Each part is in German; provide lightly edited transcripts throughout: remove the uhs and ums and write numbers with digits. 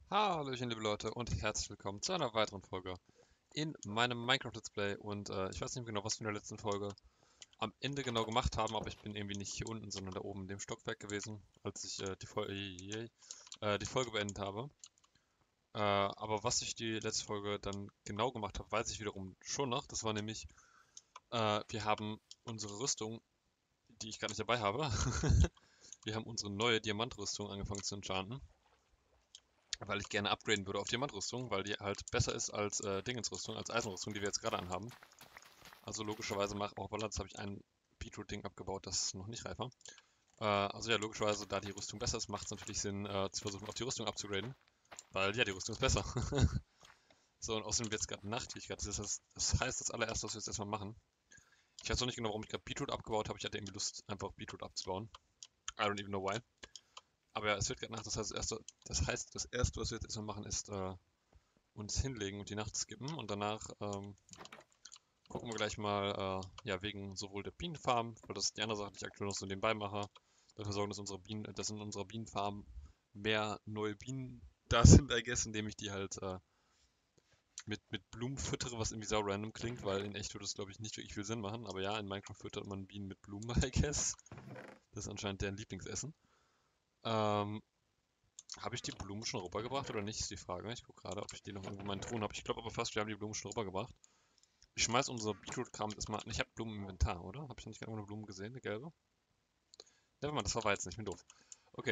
Hallöchen, liebe Leute, und herzlich willkommen zu einer weiteren Folge in meinem Minecraft Let's Play. Und ich weiß nicht mehr genau, was wir in der letzten Folge am Ende genau gemacht haben, aber ich bin irgendwie nicht hier unten, sondern da oben in dem Stockwerk gewesen, als ich die Folge beendet habe. Aber was ich die letzte Folge dann genau gemacht habe, weiß ich wiederum schon noch. Das war nämlich, wir haben unsere Rüstung, die ich gar nicht dabei habe, wir haben unsere neue Diamantrüstung angefangen zu enchanten. Weil ich gerne upgraden würde auf Diamantrüstung, weil die halt besser ist als Dingensrüstung, als Eisenrüstung, die wir jetzt gerade anhaben. Also logischerweise oh voilà, jetzt habe ich ein Beetroot-Ding abgebaut, das ist noch nicht reif war. Also ja, logischerweise, da die Rüstung besser ist, macht es natürlich Sinn, zu versuchen, auf die Rüstung upzugraden. Weil ja, die Rüstung ist besser. So, und außerdem wird es gerade Nacht, wie ich gerade. Das heißt, das allererste, was wir jetzt erstmal machen. Ich weiß noch nicht genau, warum ich gerade Beetroot abgebaut habe. Ich hatte irgendwie Lust, einfach Beetroot abzubauen. I don't even know why. Aber ja, es wird gerade Nacht, das erste, was wir jetzt erstmal machen, ist uns hinlegen und die Nacht skippen und danach gucken wir gleich mal, ja, wegen sowohl der Bienenfarm, weil das ist die andere Sache, die ich aktuell noch so nebenbei mache, dafür sorgen, dass in unserer Bienenfarm mehr neue Bienen da sind, I guess, indem ich die halt mit Blumen füttere, was irgendwie sau random klingt, weil in echt würde das, glaube ich, nicht wirklich viel Sinn machen, aber ja, in Minecraft füttert man Bienen mit Blumen, I guess. Das ist anscheinend deren Lieblingsessen. Ähm, Habe ich die Blumen schon rübergebracht oder nicht, ist die Frage. Ich gucke gerade, ob ich die noch irgendwo in meinen Truhen habe. Ich glaube aber fast, wir haben die Blumen schon rübergebracht. Ich schmeiß unser Beetroot-Kram erstmal. Ich habe Blumen im Inventar, oder? Habe ich nicht gerade irgendwo eine Blume gesehen, eine gelbe? Nevermind, das war Weizen, ich bin doof. Okay,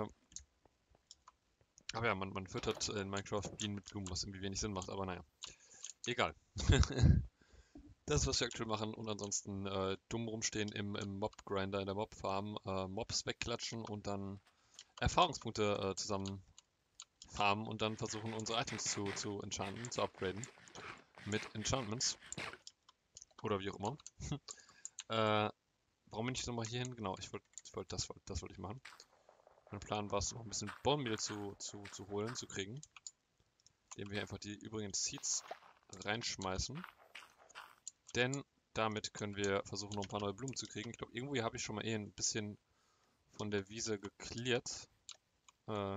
aber ja, man füttert in Minecraft Bienen mit Blumen, was irgendwie wenig Sinn macht, aber naja. Egal. Das ist, was wir aktuell machen und ansonsten dumm rumstehen im Mob-Grinder, in der Mob-Farm, Mobs wegklatschen und dann Erfahrungspunkte zusammen farmen und dann versuchen, unsere Items zu enchanten, zu upgraden. Mit Enchantments. Oder wie auch immer. Äh, Warum bin ich nochmal hier hin? Genau, das wollte ich machen. Mein Plan war es, noch ein bisschen Bone Meal zu holen, zu kriegen. Indem wir einfach die übrigen Seeds reinschmeißen. Denn damit können wir versuchen, noch ein paar neue Blumen zu kriegen. Ich glaube, irgendwo hier habe ich schon mal ein bisschen von der Wiese geklärt. Äh,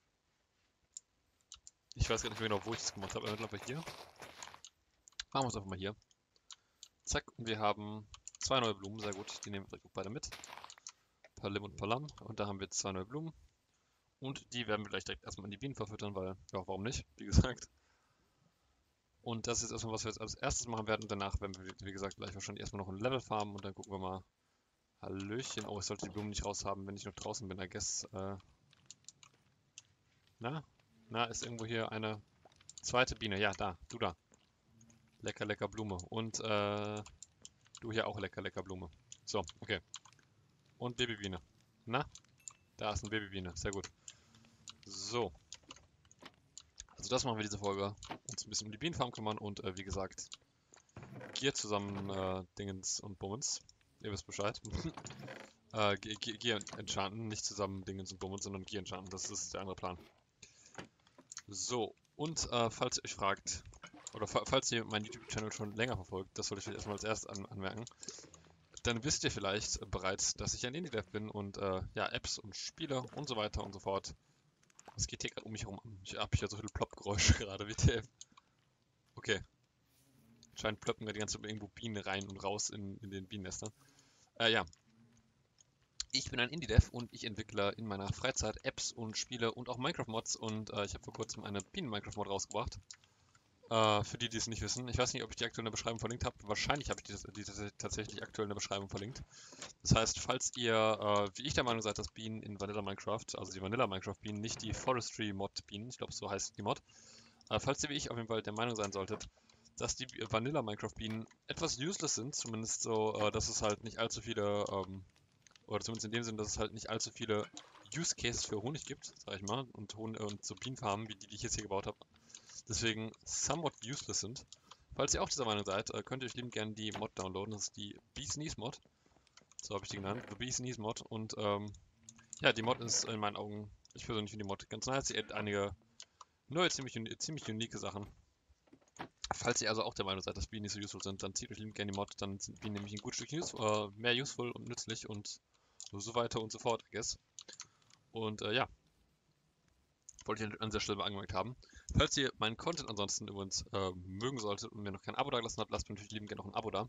Ich weiß gar nicht mehr genau, wo ich das gemacht habe. Aber einfach hier. Machen wir es einfach mal hier. Zack, und wir haben zwei neue Blumen. Sehr gut, die nehmen wir direkt beide mit. Palim und Palam. Und da haben wir zwei neue Blumen. Und die werden wir gleich direkt erstmal in die Bienen verfüttern, weil, ja, warum nicht, wie gesagt. Und das ist erstmal, was wir jetzt als erstes machen werden. Und danach werden wir, wie gesagt, gleich wahrscheinlich erstmal noch ein Level farmen und dann gucken wir mal. Hallöchen. Oh, ich sollte die Blumen nicht raushaben, wenn ich noch draußen bin, I guess. Na? Na, ist irgendwo hier eine zweite Biene? Ja, da, du da. Lecker, lecker Blume. Und du hier auch lecker, lecker Blume. So, okay. Und Babybiene. Na? Da ist eine Babybiene. Sehr gut. So. Also das machen wir diese Folge. Uns ein bisschen um die Bienenfarm kümmern und wie gesagt, Gier zusammen Dingens und Bummens. Ihr wisst Bescheid. Gier enchanten, nicht zusammen Dingens und Bummens, sondern Gier enchanten. Das ist der andere Plan. So, und falls ihr euch fragt, oder falls ihr meinen YouTube-Channel schon länger verfolgt, das wollte ich euch erstmal als erstes anmerken, dann wisst ihr vielleicht bereits, dass ich ein Indie-Dev bin und ja, Apps und Spiele und so weiter und so fort. Was geht hier gerade um mich herum an? Ich habe hier so viele Plopp-Geräusche gerade, WTF. Okay, anscheinend ploppen wir die ganze Zeit irgendwo Bienen rein und raus in den Bienennestern. Ja, ich bin ein Indie-Dev und ich entwickle in meiner Freizeit Apps und Spiele und auch Minecraft-Mods und ich habe vor kurzem eine Bienen-Minecraft-Mod rausgebracht. Für die, die es nicht wissen. Ich weiß nicht, ob ich die aktuell in der Beschreibung verlinkt habe. Wahrscheinlich habe ich die tatsächlich aktuell in der Beschreibung verlinkt. Das heißt, falls ihr, wie ich der Meinung seid, dass Bienen in Vanilla Minecraft, also die Vanilla Minecraft Bienen, nicht die Forestry Mod Bienen, ich glaube, so heißt die Mod, falls ihr wie ich auf jeden Fall der Meinung sein solltet, dass die Vanilla Minecraft Bienen etwas useless sind, zumindest so, dass es halt nicht allzu viele, oder zumindest in dem Sinne, dass es halt nicht allzu viele Use Cases für Honig gibt, sag ich mal, und so Bienenfarmen, wie die ich jetzt hier gebaut habe, deswegen somewhat useless sind. Falls ihr auch dieser Meinung seid, könnt ihr euch liebend gerne die Mod downloaden. Das ist die Bee's Knees Mod. So habe ich die genannt. The Bee's Knees Mod. Und ja, die Mod ist in meinen Augen, ich persönlich finde die Mod ganz nice. Sie addet einige neue, ziemlich unique Sachen. Falls ihr also auch der Meinung seid, dass Bienen nicht so useful sind, dann zieht euch liebend gerne die Mod. Dann sind Bienen nämlich ein gutes Stück mehr useful und nützlich und so weiter und so fort, I guess. Und ja, wollte ich an dieser Stelle mal angemerkt haben. Falls ihr meinen Content ansonsten übrigens mögen solltet und mir noch kein Abo da gelassen habt, lasst mir natürlich liebend gerne noch ein Abo da.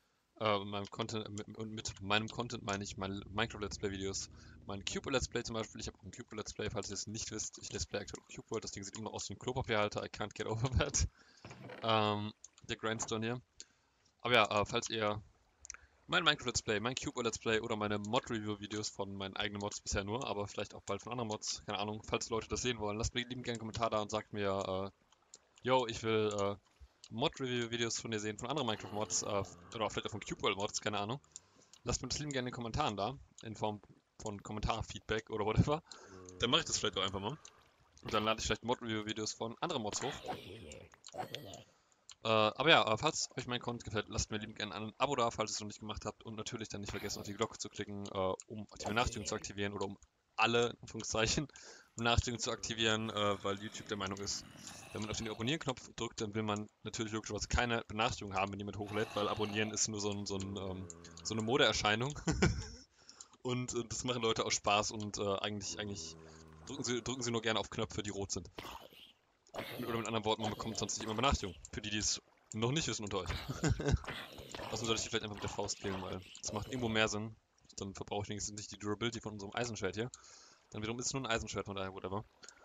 Mit meinem Content meine ich meine Minecraft Let's Play Videos, mein Cube Let's Play zum Beispiel. Ich habe auch ein Cube Let's Play, falls ihr es nicht wisst. Ich Let's Play aktuell auch Cube World. Das Ding sieht immer noch aus wie ein Klopapierhalter. I can't get over that. Der Grindstone hier. Aber ja, falls ihr mein Minecraft Let's Play, mein Cube Let's Play oder meine Mod-Review-Videos von meinen eigenen Mods bisher nur, aber vielleicht auch bald von anderen Mods, keine Ahnung, falls Leute das sehen wollen, lasst mir liebend gerne einen Kommentar da und sagt mir, yo, ich will Mod-Review-Videos von dir sehen, von anderen Minecraft-Mods, oder auch vielleicht auch von Cube World Mods, keine Ahnung. Lasst mir das liebend gerne in den Kommentaren da, in Form von Kommentar-Feedback oder whatever. Dann mache ich das vielleicht auch einfach mal. Und dann lade ich vielleicht Mod-Review-Videos von anderen Mods hoch. Aber ja, falls euch mein Content gefällt, lasst mir liebend gerne ein Abo da, falls ihr es noch nicht gemacht habt. Und natürlich dann nicht vergessen, auf die Glocke zu klicken, um die Benachrichtigung zu aktivieren oder um alle, in Anführungszeichen, Benachrichtigungen zu aktivieren, weil YouTube der Meinung ist, wenn man auf den Abonnieren-Knopf drückt, dann will man natürlich logischerweise keine Benachrichtigung haben, wenn jemand hochlädt, weil Abonnieren ist nur so eine Modeerscheinung. Und das machen Leute aus Spaß und eigentlich drücken sie nur gerne auf Knöpfe, die rot sind. Oder mit anderen Worten, man bekommt sonst nicht immer Benachrichtigung. Für die, die es noch nicht wissen unter euch. Außerdem sollte ich die vielleicht einfach mit der Faust killen, weil es macht irgendwo mehr Sinn. Dann verbrauche ich wenigstens nicht die Durability von unserem Eisenschwert hier. Dann wiederum ist es nur ein Eisenschwert, von daher whatever.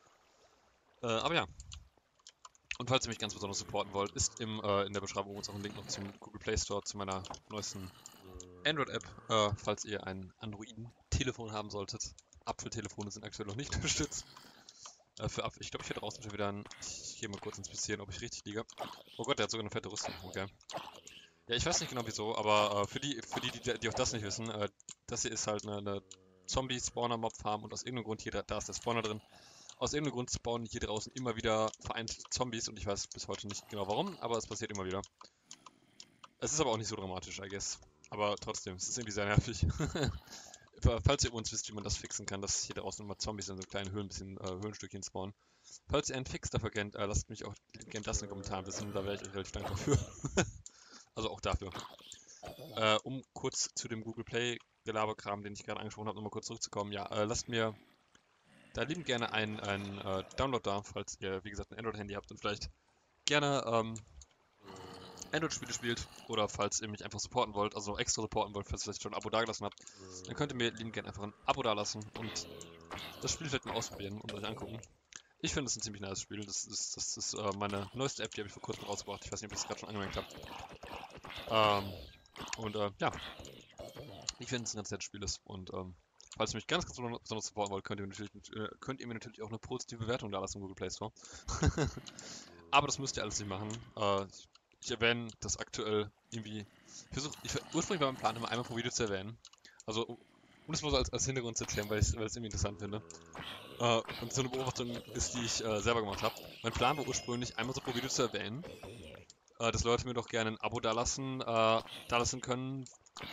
Aber ja. Und falls ihr mich ganz besonders supporten wollt, ist in der Beschreibung uns auch ein Link noch zum Google Play Store, zu meiner neuesten Android-App, falls ihr ein Androiden-Telefon haben solltet. Apfeltelefone sind aktuell noch nicht unterstützt. Ich glaube, ich werde draußen schon wieder Ich gehe mal kurz inspizieren, ob ich richtig liege. Oh Gott, der hat sogar eine fette Rüstung. Okay. Ja, ich weiß nicht genau wieso, aber für die auch das nicht wissen, das hier ist halt eine Zombie-Spawner-Mob-Farm und aus irgendeinem Grund da ist der Spawner drin. Aus irgendeinem Grund spawnen hier draußen immer wieder vereinzelt Zombies und ich weiß bis heute nicht genau warum, aber es passiert immer wieder. Es ist aber auch nicht so dramatisch, I guess. Aber trotzdem, es ist irgendwie sehr nervig. Falls ihr uns wisst, wie man das fixen kann, dass hier draußen immer Zombies in so kleinen Höhlenstückchen spawnen. Falls ihr einen Fix dafür kennt, lasst mich auch gerne das in den Kommentaren wissen, da wäre ich euch relativ dankbar für. Also auch dafür. Um kurz zu dem Google Play Gelaberkram, den ich gerade angesprochen habe, nochmal kurz zurückzukommen. Ja, lasst mir da liebend gerne einen Download da, falls ihr, wie gesagt, ein Android-Handy habt und vielleicht gerne Android-Spiele spielt oder falls ihr mich einfach supporten wollt, also extra supporten wollt, falls ihr vielleicht schon ein Abo dagelassen habt, dann könnt ihr mir liebend gerne einfach ein Abo dalassen und das Spiel vielleicht mal ausprobieren und euch angucken. Ich finde es ein ziemlich nice Spiel. Das ist meine neueste App, die habe ich vor kurzem rausgebracht. Ich weiß nicht, ob ich es gerade schon angemerkt habe. Ja, ich finde es ein ganz nettes Spiel ist. Und falls ihr mich ganz besonders supporten wollt, könnt ihr mir natürlich auch eine positive Bewertung da lassen im Google Play Store. Aber das müsst ihr alles nicht machen. Ich erwähne das aktuell irgendwie. Ursprünglich war mein Plan, immer einmal pro Video zu erwähnen. Also, um das mal so als Hintergrund zu erzählen, weil ich es irgendwie interessant finde. Und so eine Beobachtung ist, die ich selber gemacht habe. Mein Plan war ursprünglich, einmal so pro Video zu erwähnen, dass Leute mir doch gerne ein Abo dalassen können,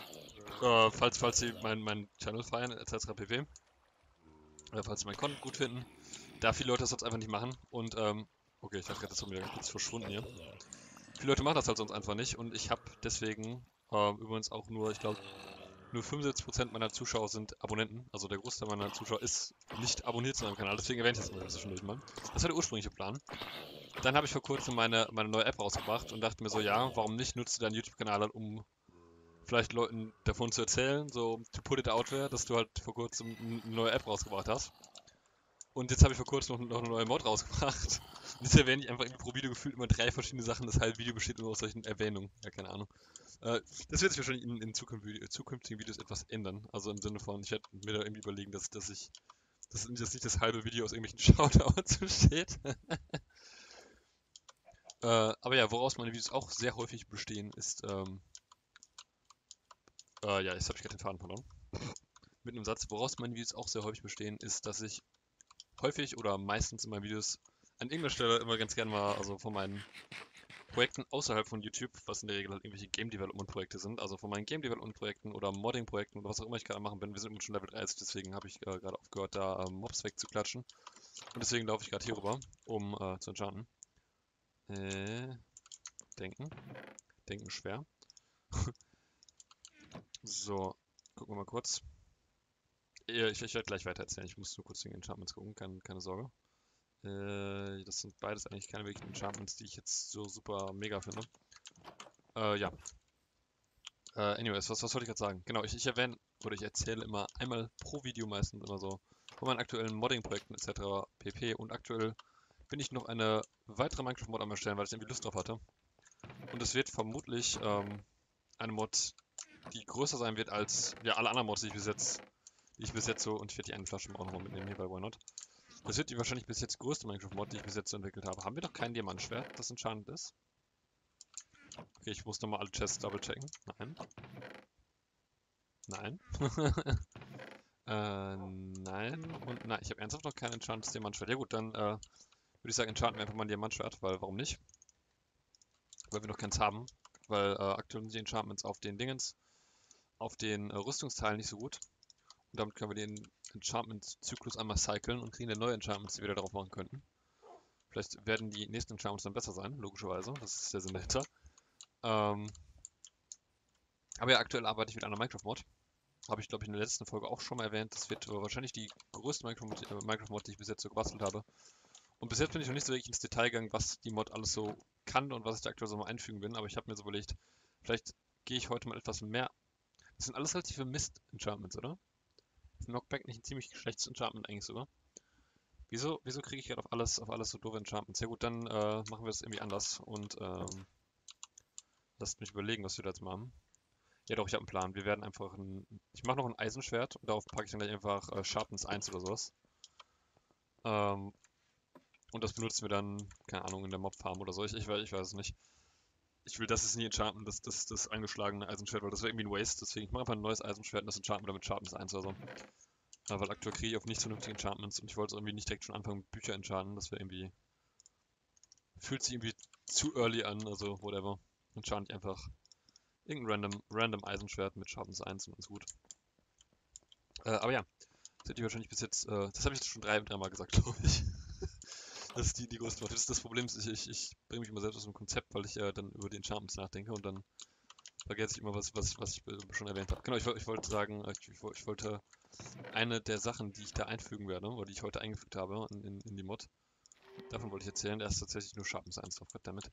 falls sie meinen Channel feiern, etc. pp. Falls sie meinen Content gut finden. Da viele Leute das sonst einfach nicht machen und, okay, ich dachte gerade, das ist wieder kurz verschwunden hier. Viele Leute machen das halt sonst einfach nicht und ich habe deswegen übrigens auch nur, ich glaube, nur 75% meiner Zuschauer sind Abonnenten. Also der Großteil meiner Zuschauer ist nicht abonniert zu meinem Kanal, deswegen erwähne ich das mal zwischendurch mal. Das war der ursprüngliche Plan. Dann habe ich vor kurzem meine neue App rausgebracht und dachte mir so, ja, warum nicht nutzt du deinen YouTube-Kanal halt, um vielleicht Leuten davon zu erzählen, so to put it out there, dass du halt vor kurzem eine neue App rausgebracht hast. Und jetzt habe ich vor kurzem noch eine neue Mod rausgebracht. Und jetzt erwähne ich einfach pro Video gefühlt immer 3 verschiedene Sachen. Das halbe Video besteht nur aus solchen Erwähnungen. Ja, keine Ahnung. Das wird sich wahrscheinlich in zukünftigen Videos etwas ändern. Also im Sinne von, ich werde mir da irgendwie überlegen, dass nicht das halbe Video aus irgendwelchen Shoutouts besteht. Aber ja, woraus meine Videos auch sehr häufig bestehen, ist, ja, jetzt habe ich gerade den Faden verloren. Mit einem Satz, woraus meine Videos auch sehr häufig bestehen, ist, dass ich häufig oder meistens in meinen Videos an irgendeiner Stelle immer ganz gerne mal, also von meinen Projekten außerhalb von YouTube, was in der Regel halt irgendwelche Game Development Projekte sind, also von meinen Game Development Projekten oder Modding Projekten oder was auch immer ich gerade machen bin. Wir sind schon Level 30, deswegen habe ich gerade aufgehört, da Mobs wegzuklatschen. Und deswegen laufe ich gerade hier rüber, um zu enchanten. Denken. Denken schwer. So, gucken wir mal kurz. Ich werde gleich weiter erzählen. Ich muss nur kurz den Enchantments gucken, keine Sorge. Das sind beides eigentlich keine wirklichen Enchantments, die ich jetzt so super mega finde. Ja. Anyways, was wollte ich gerade sagen? Genau, ich erwähne oder ich erzähle immer einmal pro Video meistens immer so von meinen aktuellen Modding-Projekten etc. pp. Und aktuell bin ich noch eine weitere Minecraft-Mod am erstellen, weil ich irgendwie Lust drauf hatte. Und es wird vermutlich eine Mod, die größer sein wird als ja, alle anderen Mods, die ich bis jetzt so, und ich werde die eine Flasche auch nochmal mitnehmen hier bei Why Not. Das wird die wahrscheinlich bis jetzt größte Minecraft-Mod, die ich bis jetzt so entwickelt habe. Haben wir doch kein Diamantschwert, das entscheidend ist? Okay, ich muss nochmal alle Chests double checken. Nein. Nein. Nein und nein. Ich habe ernsthaft noch kein enchantes Diamantschwert. Ja gut, dann würde ich sagen, enchanten wir einfach mal ein Diamantschwert, weil warum nicht? Weil wir noch keins haben. Weil aktuell sind die Enchantments auf den Dingens, auf den Rüstungsteilen nicht so gut. Und damit können wir den Enchantment-Zyklus einmal cyclen und kriegen dann neue Enchantments, die wir da drauf machen könnten. Vielleicht werden die nächsten Enchantments dann besser sein, logischerweise. Das ist der Sinn dahinter. Aber ja, aktuell arbeite ich mit einer Minecraft-Mod. Habe ich, glaube ich, in der letzten Folge auch schon mal erwähnt. Das wird wahrscheinlich die größte Minecraft-Mod, die ich bis jetzt so gebastelt habe. Und bis jetzt bin ich noch nicht so wirklich ins Detail gegangen, was die Mod alles so kann und was ich da aktuell so mal einfügen bin. Aber ich habe mir so überlegt, vielleicht gehe ich heute mal etwas mehr. Das sind alles relativ Mist-Enchantments, oder? Ist Knockback nicht ein ziemlich schlechtes Enchantment eigentlich sogar? Wieso kriege ich gerade auf alles so doofe Enchantments? Ja gut, dann machen wir es irgendwie anders und lasst mich überlegen, was wir da jetzt machen. Ja doch, ich habe einen Plan. Wir werden einfach ich mache noch ein Eisenschwert und darauf packe ich dann gleich einfach Sharpness 1 oder sowas. Ähm, und das benutzen wir dann, keine Ahnung, in der Mob-Farm oder so. Ich weiß es nicht. Ich will, das ist nie enchanten, das angeschlagene Eisenschwert, weil das wäre irgendwie ein Waste. Deswegen, ich mache einfach ein neues Eisenschwert und das enchanten wir dann mit Sharpness 1 oder so. Weil aktuell kriege ich auf nicht vernünftige Enchantments und ich wollte irgendwie nicht direkt schon anfangen mit Bücher enchanten. Das wäre irgendwie, fühlt sich irgendwie zu early an, also whatever. Enchant ich einfach irgendein random Eisenschwert mit Sharpness 1 und ist gut. Aber ja, das hätte ich wahrscheinlich bis jetzt, das habe ich jetzt schon dreimal gesagt, glaube ich. Das ist die größte Waffe. Das Problem ist, ich bringe mich immer selbst aus dem Konzept, weil ich dann über die Enchantments nachdenke und dann vergesse ich immer, was ich schon erwähnt habe. Genau, ich wollte sagen, ich wollte eine der Sachen, die ich da einfügen werde, oder die ich heute eingefügt habe in die Mod, davon wollte ich erzählen. Da ist tatsächlich nur Sharpness 1 drauf, goddammit.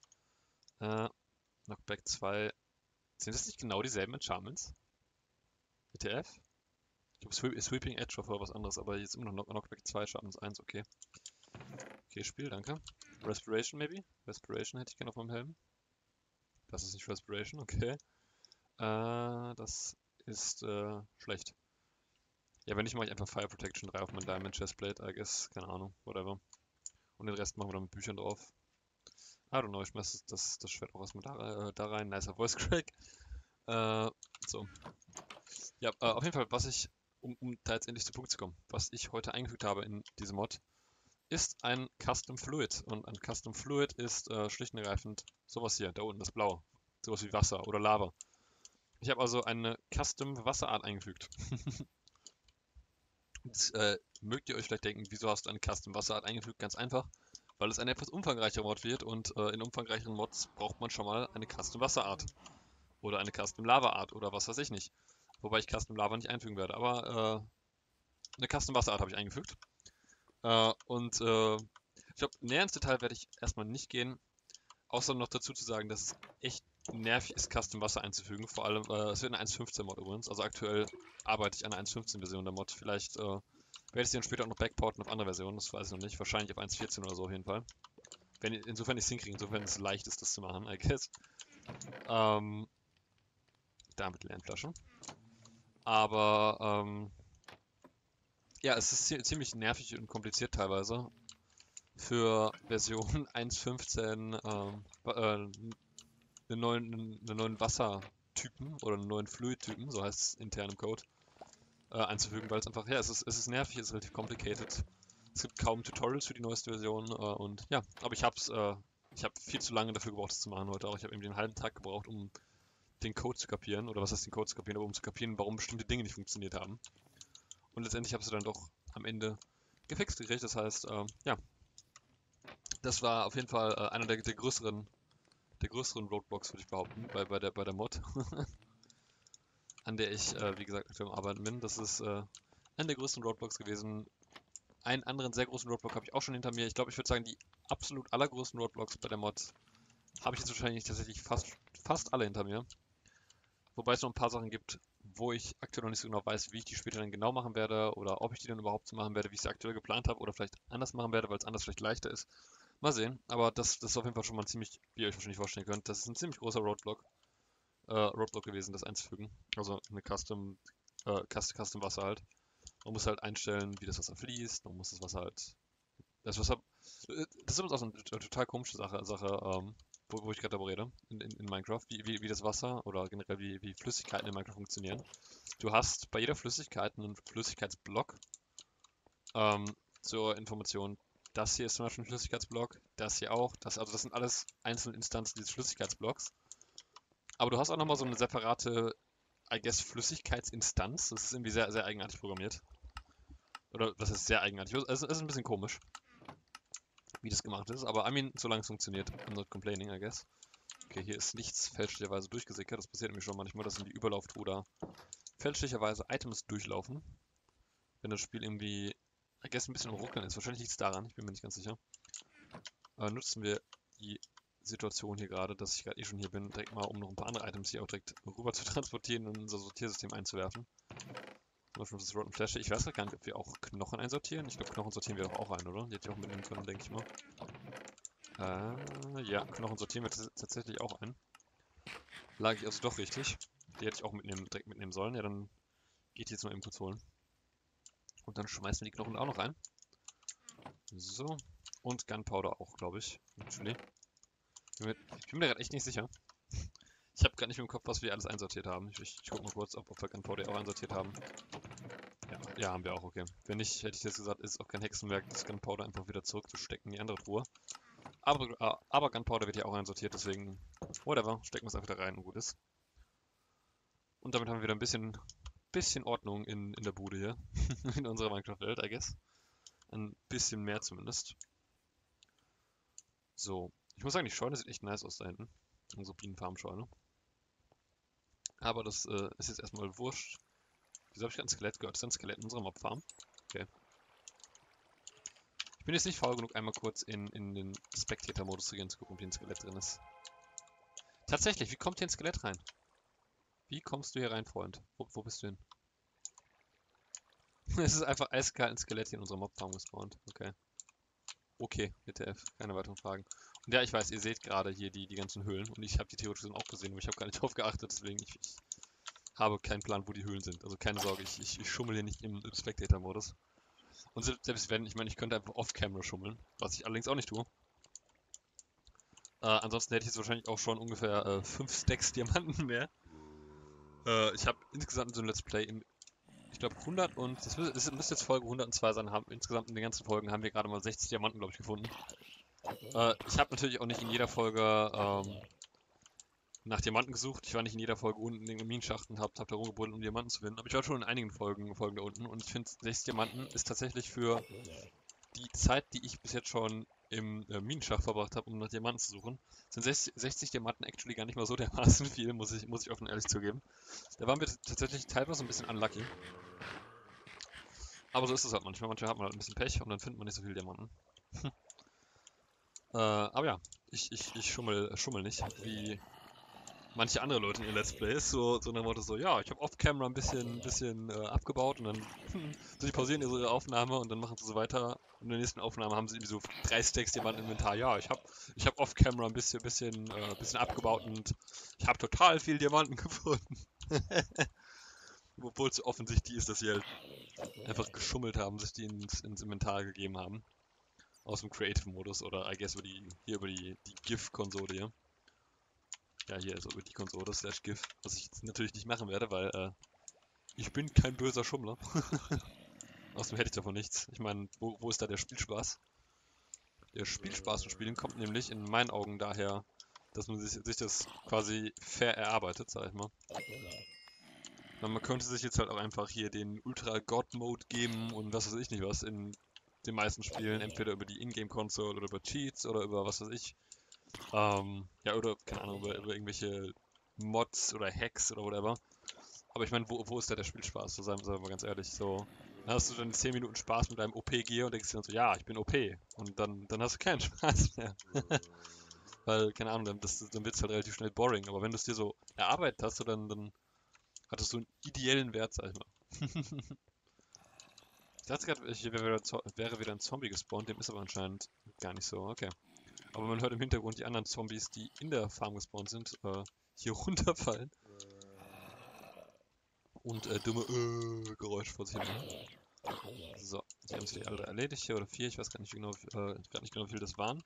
Knockback 2. Sind das nicht genau dieselben Enchantments? ETF? Ich glaube, Sweeping Edge war was anderes, aber jetzt immer noch Knockback 2, Sharpness 1, okay. Okay, Spiel, danke. Respiration, maybe? Respiration hätte ich gerne auf meinem Helm. Das ist nicht Respiration, okay. Das ist schlecht. Ja, wenn nicht, mache ich einfach Fire Protection 3 auf mein Diamond Chestplate, I guess. Keine Ahnung, whatever. Und den Rest machen wir dann mit Büchern drauf. I don't know, ich schmeiß das Schwert auch erstmal da rein. Nicer Voice Crack. So. Ja, auf jeden Fall, um da jetzt endlich zu Punkt zu kommen, was ich heute eingefügt habe in diese Mod, ist ein Custom Fluid. Und ein Custom Fluid ist schlicht und ergreifend sowas hier, da unten, das Blaue. Sowas wie Wasser oder Lava. Ich habe also eine Custom Wasserart eingefügt. Jetzt mögt ihr euch vielleicht denken, wieso hast du eine Custom Wasserart eingefügt? Ganz einfach, weil es ein etwas umfangreicherer Mod wird und in umfangreicheren Mods braucht man schon mal eine Custom Wasserart. Oder eine Custom Lava Art oder was weiß ich nicht. Wobei ich Custom Lava nicht einfügen werde, aber eine Custom Wasserart habe ich eingefügt. Ich glaube, näher ins Detail werde ich erstmal nicht gehen, außer noch dazu zu sagen, dass es echt nervig ist, Custom Wasser einzufügen. Vor allem, es wird eine 1.15 Mod übrigens. Also aktuell arbeite ich an einer 1.15 Version der Mod. Vielleicht werde ich sie dann später auch noch backporten auf andere Versionen, das weiß ich noch nicht. Wahrscheinlich auf 1.14 oder so auf jeden Fall. Insofern ich es hinkriege, insofern es leicht ist, das zu machen, I guess. Da mit leeren Flaschen. Aber ja, es ist ziemlich nervig und kompliziert teilweise. Für Version 1.15 einen neuen Wassertypen oder einen neuen Fluidtypen, so heißt es intern im Code, einzufügen, weil es einfach, ja, es ist nervig, es ist relativ complicated. Es gibt kaum Tutorials für die neueste Version und ja, aber ich habe viel zu lange dafür gebraucht, das zu machen heute auch. Ich habe irgendwie einen halben Tag gebraucht, um den Code zu kapieren, oder was heißt den Code zu kapieren, aber um zu kapieren, warum bestimmte Dinge nicht funktioniert haben. Und letztendlich habe ich sie dann doch am Ende gefixt gekriegt, das heißt, ja, das war auf jeden Fall einer der größeren Roadblocks, würde ich behaupten, bei der Mod, an der ich, wie gesagt, aktuell am Arbeiten bin. Das ist einer der größten Roadblocks gewesen. einen anderen sehr großen Roadblock habe ich auch schon hinter mir. Ich glaube, ich würde sagen, die absolut allergrößten Roadblocks bei der Mod habe ich jetzt wahrscheinlich tatsächlich fast alle hinter mir. Wobei es noch ein paar Sachen gibt, wo ich aktuell noch nicht so genau weiß, wie ich die später dann genau machen werde oder ob ich die dann überhaupt so machen werde, wie ich sie aktuell geplant habe oder vielleicht anders machen werde, weil es anders vielleicht leichter ist. Mal sehen, aber das ist auf jeden Fall schon mal ziemlich, wie ihr euch wahrscheinlich vorstellen könnt, das ist ein ziemlich großer Roadblock gewesen, das einzufügen. Also eine Custom Wasser halt. Man muss halt einstellen, wie das Wasser fließt, man muss das Wasser halt, das ist übrigens auch so eine total komische Sache, wo ich gerade darüber rede, in Minecraft, wie das Wasser oder generell wie Flüssigkeiten in Minecraft funktionieren. Du hast bei jeder Flüssigkeit einen Flüssigkeitsblock. Zur Information, das hier ist zum Beispiel ein Flüssigkeitsblock, das hier auch, also das sind alles einzelne Instanzen dieses Flüssigkeitsblocks. Aber du hast auch nochmal so eine separate, I guess, Flüssigkeitsinstanz. Das ist irgendwie sehr, sehr eigenartig programmiert. Oder das ist sehr eigenartig. Es ist ein bisschen komisch, wie das gemacht ist. Aber I mean, solange es funktioniert, I'm not complaining, I guess. Okay, hier ist nichts fälschlicherweise durchgesickert. Das passiert nämlich schon manchmal, dass in die Überlauftruhe da fälschlicherweise Items durchlaufen. Wenn das Spiel irgendwie, I guess, ein bisschen am Ruckeln ist. Wahrscheinlich liegt es daran, ich bin mir nicht ganz sicher. Nutzen wir die Situation hier gerade, dass ich gerade eh schon hier bin, direkt mal, um noch ein paar andere Items hier auch direkt rüber zu transportieren und in unser Sortiersystem einzuwerfen. Zum Beispiel das Rotten Flasche. Ich weiß gar nicht, ob wir auch Knochen einsortieren. Ich glaube, Knochen sortieren wir doch auch ein, oder? Die hätte ich auch mitnehmen können, denke ich mal. Ja, Knochen sortieren wir tatsächlich auch ein. Lag ich also doch richtig. Die hätte ich auch direkt mitnehmen sollen. Ja, dann geht die jetzt mal eben kurz holen. Und dann schmeißen wir die Knochen auch noch rein. So. Und Gunpowder auch, glaube ich. Actually. Ich bin mir gerade echt nicht sicher. Ich habe gerade nicht mehr im Kopf, was wir alles einsortiert haben. Ich gucke mal kurz, ob wir Gunpowder auch einsortiert haben. Ja, haben wir auch, okay. Wenn nicht, hätte ich jetzt gesagt, ist es auch kein Hexenwerk, das Gunpowder einfach wieder zurückzustecken in die andere Truhe. Aber Gunpowder wird ja auch einsortiert, deswegen, whatever, stecken wir es einfach da rein und gut ist. Und damit haben wir wieder ein bisschen Ordnung in der Bude hier. In unserer Minecraft-Welt, I guess. Ein bisschen mehr zumindest. So, ich muss sagen, die Scheune sieht echt nice aus da hinten. Unsere Bienenfarm-Scheune. Aber das ist jetzt erstmal wurscht. Wieso habe ich gerade ein Skelett gehört? Ist das ein Skelett in unserer Mobfarm? Okay. Ich bin jetzt nicht faul genug, einmal kurz in den Spectator-Modus zu gehen, zu gucken, ob hier ein Skelett drin ist. Tatsächlich, wie kommt hier ein Skelett rein? Wie kommst du hier rein, Freund? Wo bist du hin? Es ist einfach eiskalt ein Skelett hier in unserer Mobfarm gespawnt. Okay. Okay, WTF, keine weiteren Fragen. Und ja, ich weiß, ihr seht gerade hier die ganzen Höhlen und ich habe die theoretisch auch gesehen, aber ich habe gar nicht drauf geachtet, deswegen ich habe keinen Plan, wo die Höhlen sind. Also keine Sorge, ich schummel hier nicht im Spectator-Modus. Und selbst wenn, ich meine, ich könnte einfach off-camera schummeln, was ich allerdings auch nicht tue. Ansonsten hätte ich jetzt wahrscheinlich auch schon ungefähr 5 Stacks Diamanten mehr. Ich habe insgesamt in so einem Let's Play ich glaube 100 und, das müsste jetzt Folge 102 sein, insgesamt in den ganzen Folgen haben wir gerade mal 60 Diamanten, glaube ich, gefunden. Ich habe natürlich auch nicht in jeder Folge nach Diamanten gesucht. Ich war nicht in jeder Folge unten in den Minenschachten und hab da rumgebuddelt, um Diamanten zu finden. Aber ich war schon in einigen Folgen da unten und ich finde 60 Diamanten ist tatsächlich für die Zeit, die ich bis jetzt schon im Minenschacht verbracht habe, um nach Diamanten zu suchen, sind 60 Diamanten actually gar nicht mal so dermaßen viel, muss ich offen ehrlich zugeben. Da waren wir tatsächlich teilweise ein bisschen unlucky. Aber so ist es halt manchmal. Manchmal hat man halt ein bisschen Pech und dann findet man nicht so viele Diamanten. Aber ja, ich schummel nicht, wie manche andere Leute in ihren Let's Plays, so nach dem Motto so, ja, ich habe off-camera ein bisschen abgebaut und dann so, die pausieren ihre Aufnahme und dann machen sie so weiter. Und in der nächsten Aufnahme haben sie irgendwie so 3 Stacks Diamanten im Inventar. Ja, ich hab off-camera ein bisschen abgebaut und ich habe total viel Diamanten gefunden. Obwohl es offensichtlich ist, dass sie halt einfach geschummelt haben, sich die ins Inventar gegeben haben. Aus dem Creative-Modus oder I guess über die GIF-Konsole hier. Ja, hier ist über die Konsole /GIF, was ich jetzt natürlich nicht machen werde, weil ich bin kein böser Schummler. Außerdem hätte ich davon nichts. Ich meine, wo ist da der Spielspaß? Der Spielspaß im Spielen kommt nämlich in meinen Augen daher, dass man sich das quasi fair erarbeitet, sag ich mal. Man könnte sich jetzt halt auch einfach hier den Ultra-God-Mode geben und was weiß ich nicht was in den meisten Spielen, entweder über die Ingame-Console oder über Cheats oder über was weiß ich. Ja, oder, keine Ahnung, über irgendwelche Mods oder Hacks oder whatever. Aber ich meine, wo ist da der Spielspaß? So, seien wir mal ganz ehrlich. So, Dann hast du dann 10 Minuten Spaß mit deinem OP-Gear und denkst dir dann so, ja, ich bin OP. Und dann hast du keinen Spaß mehr. Weil, keine Ahnung, dann wird es halt relativ schnell boring. Aber wenn du es dir so erarbeitet hast, so dann hattest du einen ideellen Wert, sag ich mal. Ich dachte gerade, hier wäre wieder ein Zombie gespawnt, dem ist aber anscheinend gar nicht so. Okay. Aber man hört im Hintergrund die anderen Zombies, die in der Farm gespawnt sind, hier runterfallen und dumme Geräusche vor sich hin machen. So, hier haben sie die alle erledigt hier, oder 4, ich weiß gar nicht genau, wie viel das waren.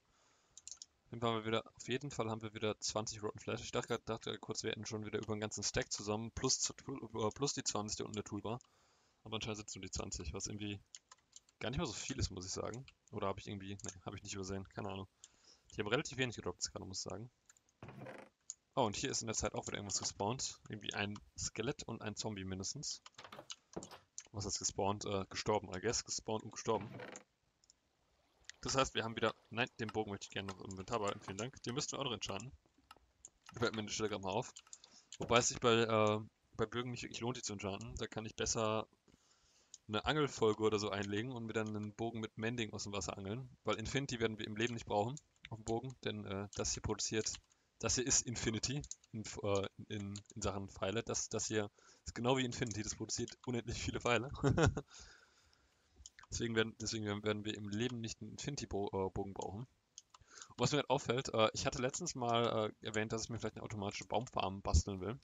Auf jeden Fall haben wir wieder 20 Rotten Flash. Ich dachte kurz, wir hätten schon wieder über den ganzen Stack zusammen, plus die 20, die unten in der Toolbar. Aber anscheinend sind es nur die 20, was irgendwie gar nicht mal so viel ist, muss ich sagen. Oder habe ich irgendwie, ne, habe ich nicht übersehen, keine Ahnung. Die haben relativ wenig gedroppt gerade, muss ich sagen. Oh, und hier ist in der Zeit auch wieder irgendwas gespawnt. Irgendwie ein Skelett und ein Zombie mindestens. Was ist gespawnt? Gestorben, I guess. Gespawnt und gestorben. Das heißt, wir haben wieder... Nein, den Bogen möchte ich gerne noch im Inventar behalten. Vielen Dank. Den müssten wir auch noch enchanten. Fällt mir an der Stelle gerade mal auf. Wobei es sich bei Bögen nicht wirklich lohnt, die zu enchanten. Da kann ich besser eine Angelfolge oder so einlegen und mir dann einen Bogen mit Mending aus dem Wasser angeln. Weil Infinity werden wir im Leben nicht brauchen auf dem Bogen, denn das hier ist Infinity in Sachen Pfeile. Das hier ist genau wie Infinity, das produziert unendlich viele Pfeile. Deswegen werden wir im Leben nicht einen Infinity-Bogen brauchen. Und was mir halt auffällt, ich hatte letztens mal erwähnt, dass ich mir vielleicht eine automatische Baumfarm basteln will,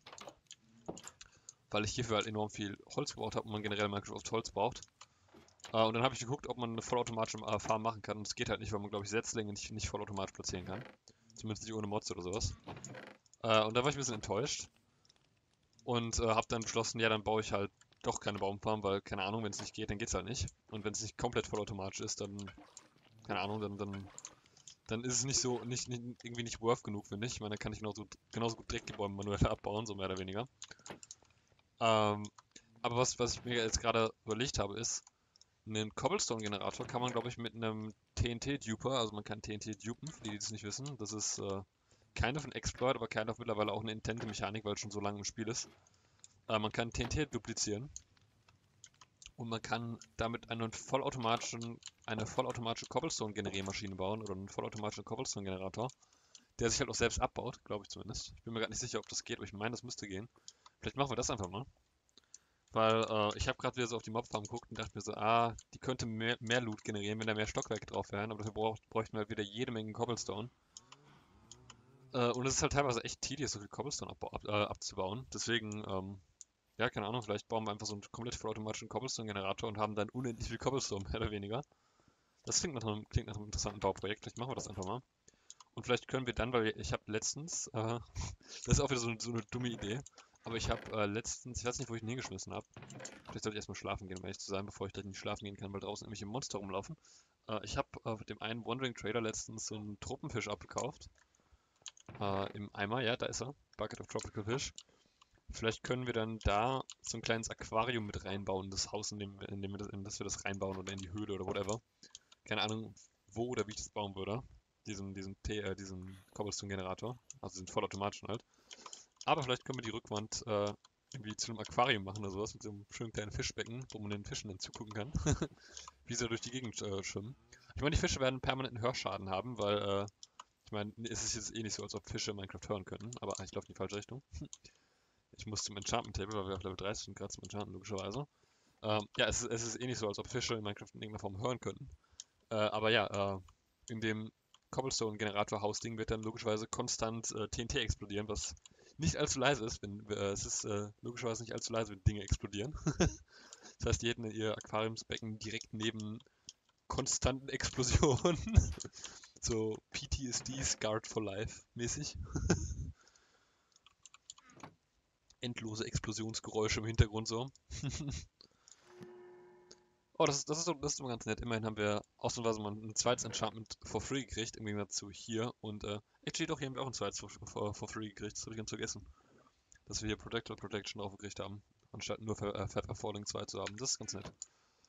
weil ich hierfür halt enorm viel Holz gebraucht habe und man generell Minecraft oft Holz braucht. Und dann habe ich geguckt, ob man eine vollautomatische Farm machen kann. Und es geht halt nicht, weil man, glaube ich, Setzlinge nicht vollautomatisch platzieren kann. Zumindest nicht ohne Mods oder sowas. Und da war ich ein bisschen enttäuscht. Und habe dann beschlossen, ja, dann baue ich halt doch keine Baumfarm, weil, keine Ahnung, wenn es nicht geht, dann geht's halt nicht. Und wenn es nicht komplett vollautomatisch ist, dann, keine Ahnung, dann ist es irgendwie nicht worth genug, finde ich. Ich meine, dann kann ich genauso gut direkt die Bäume manuell abbauen, so mehr oder weniger. Ähm, aber was ich mir jetzt gerade überlegt habe, ist, einen Cobblestone-Generator kann man, glaube ich, mit einem TNT-Duper, also man kann TNT dupen, für die, die das nicht wissen. Das ist kind of ein Exploit, aber kind of mittlerweile auch eine Intente-Mechanik, weil es schon so lange im Spiel ist. Man kann TNT duplizieren und man kann damit eine vollautomatische Cobblestone-Generiermaschine bauen oder einen vollautomatischen Cobblestone-Generator, der sich halt auch selbst abbaut, glaube ich zumindest. Ich bin mir gerade nicht sicher, ob das geht, aber ich meine, das müsste gehen. Vielleicht machen wir das einfach mal. Weil ich habe gerade wieder so auf die Mobfarm geguckt und dachte mir so, die könnte mehr Loot generieren, wenn da mehr Stockwerke drauf wären, aber dafür bräuchten wir halt wieder jede Menge Cobblestone. Und es ist halt teilweise echt tedious, so viel Cobblestone abzubauen. Deswegen, ja, keine Ahnung, vielleicht bauen wir einfach so einen komplett vollautomatischen Cobblestone-Generator und haben dann unendlich viel Cobblestone, mehr oder weniger. Das klingt nach einem interessanten Bauprojekt. Vielleicht machen wir das einfach mal. Und vielleicht können wir dann, weil ich habe letztens, das ist auch wieder so eine dumme Idee, aber ich habe letztens, ich weiß nicht, wo ich ihn hingeschmissen habe. Vielleicht sollte ich erstmal schlafen gehen, um ehrlich zu sein, bevor ich gleich nicht schlafen gehen kann, weil draußen nämlich Monster rumlaufen. Ich habe dem einen Wandering Trader letztens so einen Tropenfisch abgekauft. Im Eimer, ja, da ist er. Bucket of Tropical Fish. Vielleicht können wir dann da so ein kleines Aquarium mit reinbauen, in das Haus, in das wir das reinbauen oder in die Höhle oder whatever. Keine Ahnung, wo oder wie ich das bauen würde. Diesen Cobblestone-Generator. Also diesen vollautomatischen halt. Aber vielleicht können wir die Rückwand irgendwie zu einem Aquarium machen oder sowas mit so einem schönen kleinen Fischbecken, wo man den Fischen dann zugucken kann, wie sie durch die Gegend schwimmen. Ich meine, die Fische werden permanenten Hörschaden haben, weil, ich meine, es ist jetzt eh nicht so, als ob Fische Minecraft hören könnten, aber ich laufe in die falsche Richtung. Ich muss zum Enchantment Table, weil wir auf Level 30 sind, gerade zum Enchanten, logischerweise. Ja, es ist eh nicht so, als ob Fische in Minecraft in irgendeiner Form hören könnten. Aber ja, in dem Cobblestone-Generator-Haus-Ding wird dann logischerweise konstant TNT explodieren, was nicht allzu leise ist. Es ist logischerweise nicht allzu leise, wenn Dinge explodieren. Das heißt, die hätten in ihr Aquariumsbecken direkt neben konstanten Explosionen. So PTSD, Scarred for Life mäßig. Endlose Explosionsgeräusche im Hintergrund so. Oh, das ist immer ganz nett. Immerhin haben wir ausnahmsweise mal ein zweites Enchantment for free gekriegt, im Gegensatz zu hier. Und actually doch, hier haben wir auch ein zweites for free gekriegt. Das habe ich ganz vergessen. Dass wir hier Protector Protection drauf gekriegt haben, anstatt nur Feather Falling 2 zu haben. Das ist ganz nett.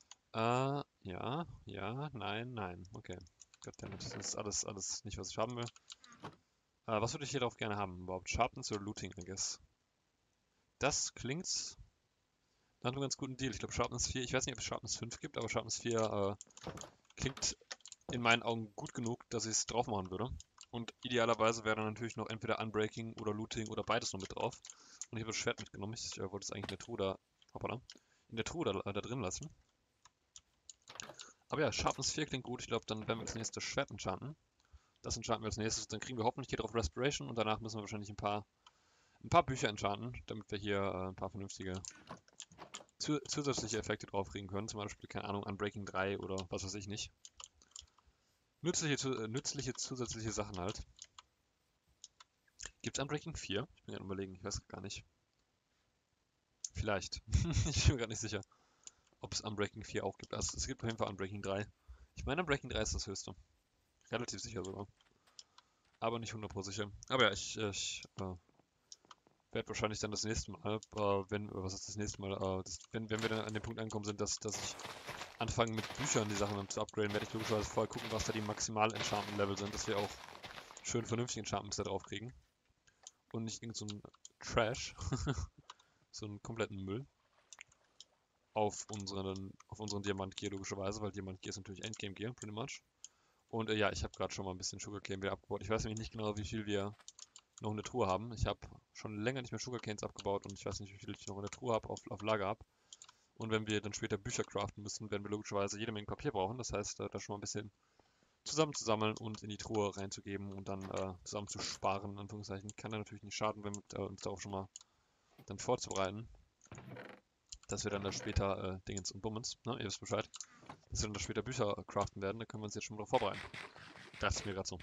Ja, nein. Okay. Goddammit, das ist alles nicht, was ich haben will. Was würde ich hier drauf gerne haben? Überhaupt Sharpness oder Looting, I guess? Das klingt Da haben wir einen ganz guten Deal. Ich glaube Sharpness 4, ich weiß nicht, ob es Sharpness 5 gibt, aber Sharpness 4 klingt in meinen Augen gut genug, dass ich es drauf machen würde. Und idealerweise wäre dann natürlich noch entweder Unbreaking oder Looting oder beides noch mit drauf. Und ich habe das Schwert mitgenommen. Ich wollte es eigentlich in der Truhe da, hoppala, in der Truhe da drin lassen. Aber ja, Sharpness 4 klingt gut. Ich glaube, dann werden wir das nächste Schwert enchanten. Das enchanten wir als nächstes. Dann kriegen wir hoffentlich hier drauf Respiration und danach müssen wir wahrscheinlich ein paar Bücher enchanten, damit wir hier ein paar vernünftige zusätzliche Effekte drauf kriegen können. Zum Beispiel, keine Ahnung, Unbreaking 3 oder was weiß ich nicht. Nützliche zusätzliche Sachen halt. Gibt es Unbreaking 4? Ich bin gerade überlegen, ich weiß gar nicht. Vielleicht. Ich bin mir gerade nicht sicher, ob es Unbreaking 4 auch gibt. Also es gibt auf jeden Fall Unbreaking 3. Ich meine, Unbreaking 3 ist das höchste. Relativ sicher sogar. Aber nicht 100% sicher. Aber ja, ich werde wahrscheinlich dann das nächste Mal, was ist das nächste Mal, wenn wir dann an dem Punkt angekommen sind, dass ich anfange mit Büchern die Sachen dann zu upgraden, werde ich logischerweise vorher gucken, was da die maximal Enchantment-Level sind, dass wir auch schön vernünftige Enchantments da drauf kriegen. Und nicht irgend so ein Trash, so einen kompletten Müll auf unseren Diamant-Gear logischerweise, weil Diamant-Gear ist natürlich Endgame-Gear, pretty much. Und ja, ich habe gerade schon mal ein bisschen Sugarcane wieder abgebaut. Ich weiß nämlich nicht genau, wie viel wir noch in der Truhe haben. Ich habe schon länger nicht mehr Sugarcanes abgebaut und ich weiß nicht, wie viel ich noch in der Truhe habe, auf Lager habe. Und wenn wir dann später Bücher craften müssen, werden wir logischerweise jede Menge Papier brauchen. Das heißt, da schon mal ein bisschen zusammenzusammeln und in die Truhe reinzugeben und dann zusammen zu sparen, in Anführungszeichen. Kann da natürlich nicht schaden, wenn wir uns darauf schon mal dann vorzubereiten. Dass wir dann da später Dingens und Bummens, ne, ihr wisst Bescheid, dass wir dann da später Bücher craften werden, da können wir uns jetzt schon mal darauf vorbereiten. Das ist mir gerade so.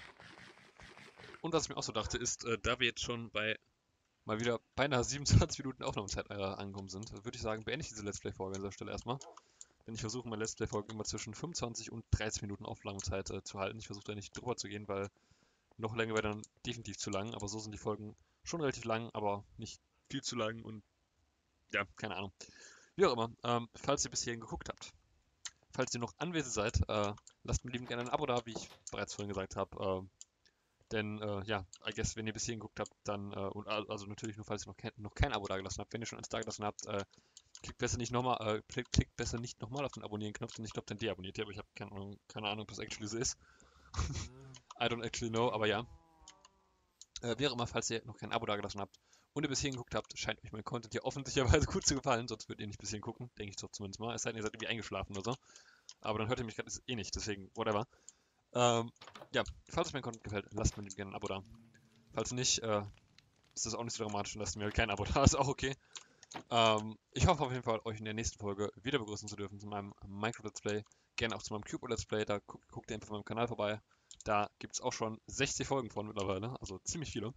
Und was ich mir auch so dachte, ist, da wir jetzt schon mal wieder beinahe 27 Minuten Aufnahmezeit angekommen sind, würde ich sagen, beende ich diese Let's Play-Folge an dieser Stelle erstmal. Denn ich versuche meine Let's Play-Folgen immer zwischen 25 und 30 Minuten Aufnahmezeit zu halten. Ich versuche da nicht drüber zu gehen, weil noch länger wäre dann definitiv zu lang. Aber so sind die Folgen schon relativ lang, aber nicht viel zu lang und ja, keine Ahnung. Wie auch immer, falls ihr bis hierhin geguckt habt, falls ihr noch anwesend seid, lasst mir liebend gerne ein Abo da, wie ich bereits vorhin gesagt habe. Denn, ja, I guess, wenn ihr bis hierhin geguckt habt, dann, also natürlich nur, falls ihr noch kein Abo dagelassen habt. Wenn ihr schon eins dagelassen habt, klickt besser nicht nochmal auf den Abonnieren-Knopf, denn ich glaube, dann deabonniert ihr, aber ich habe keine Ahnung, ob das actually so ist. I don't actually know, aber ja. Wie auch immer, falls ihr noch kein Abo dagelassen habt und ihr bis hierhin geguckt habt, scheint euch mein Content hier offensichtlicherweise gut zu gefallen, sonst würdet ihr nicht bis hierhin gucken, denke ich doch zumindest mal. Es sei denn, ihr seid irgendwie eingeschlafen oder so. Aber dann hört ihr mich gerade eh nicht, deswegen, whatever. Ja, falls euch mein Content gefällt, lasst mir gerne ein Abo da. Falls nicht, ist das auch nicht so dramatisch und lasst mir kein Abo da, ist auch okay. Ich hoffe auf jeden Fall, euch in der nächsten Folge wieder begrüßen zu dürfen zu meinem Minecraft Let's Play. Gerne auch zu meinem Cube Let's Play, da guckt ihr einfach auf meinem Kanal vorbei. Da gibt es auch schon 60 Folgen von mittlerweile, also ziemlich viele.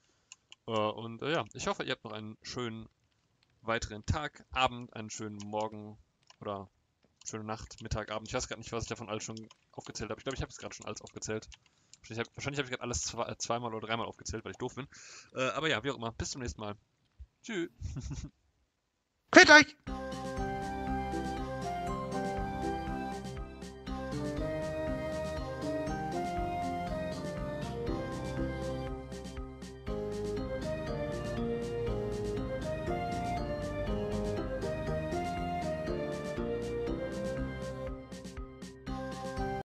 Und ja, ich hoffe, ihr habt noch einen schönen weiteren Tag, Abend, einen schönen Morgen oder schöne Nacht, Mittag, Abend. Ich weiß gerade nicht, was ich davon alles schon aufgezählt habe. Ich glaube, ich habe es gerade schon alles aufgezählt. Wahrscheinlich habe ich gerade alles zweimal oder dreimal aufgezählt, weil ich doof bin. Aber ja, wie auch immer. Bis zum nächsten Mal. Tschüss. Quält euch!